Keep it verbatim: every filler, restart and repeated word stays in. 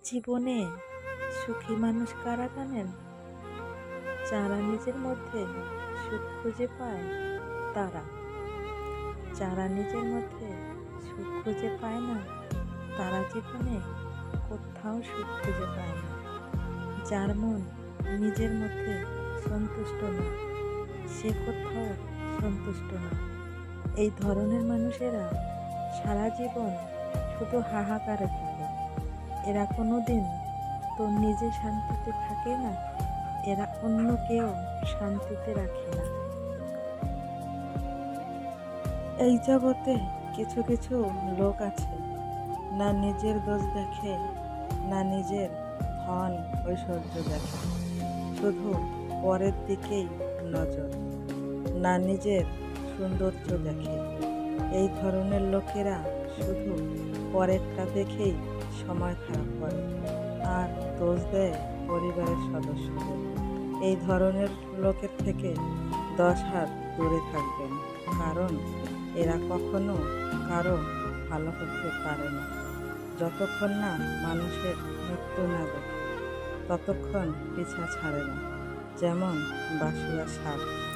জীবনে সুখী মানুষ কারা জানেন? যারা নিজের মধ্যে সুখ খুঁজে পায় তারা। যারা নিজের মধ্যে সুখ খুঁজে পায় না তারা জীবনে কোথাও সুখ খুঁজে পায় না। যার মন নিজের মধ্যে সন্তুষ্ট না সে কোথাও সন্তুষ্ট না। এই ধরনের মানুষেরা সারা জীবন শুধু হাহাকারে থাকে। এরা কোনোদিন তো নিজে শান্তিতে থাকে না, এরা অন্য কেউ শান্তিতে রাখে না। এই জগতে কিছু কিছু লোক আছে, না নিজের দোষ দেখে, না নিজের ধন ঐশ্বর্য দেখে, শুধু পরের দিকেই নজর, না নিজের সৌন্দর্য দেখে। এই ধরনের লোকেরা শুধু পরেরটা দেখেই সময় খারাপ করে আর দোষ দেয় পরিবারের সদস্যদের। এই ধরনের লোকের থেকে দশ হাত দূরে থাকবেন, কারণ এরা কখনো কারো ভালো করতে পারে না। যতক্ষণ না মানুষের মৃত্যু না দেখে ততক্ষণ পিছা ছাড়ে না, যেমন বাসুয়া সাপ।